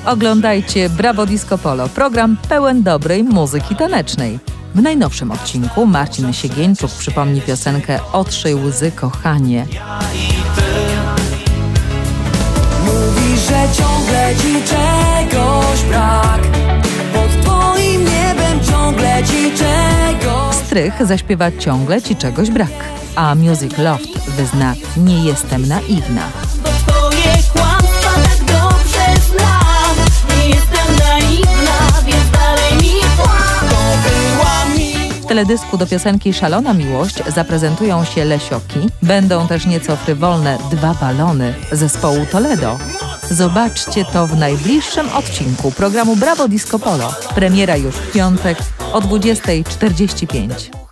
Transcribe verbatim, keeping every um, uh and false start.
Oglądajcie Brawo Disco Polo, program pełen dobrej muzyki tanecznej. W najnowszym odcinku Marcin Siegieńczuk przypomni piosenkę Otrzyj łzy, kochanie. Mówisz, że ciągle ci czegoś brak, pod twoim niebem ciągle ci czegoś. Strych zaśpiewa Ciągle ci czegoś brak, a Music Loft wyzna Nie jestem naiwna. Bo twoje kłamstwa tak dobrze znam. Nie jestem naiwna, więc dalej mi kłam. To była mi. W teledysku do piosenki Szalona miłość zaprezentują się Lesioki. Będą też nieco frywolne Dwa balony zespołu Toledo. Zobaczcie to w najbliższym odcinku programu Brawo Disco Polo. Premiera już w piątek o dwudziestej czterdzieści pięć.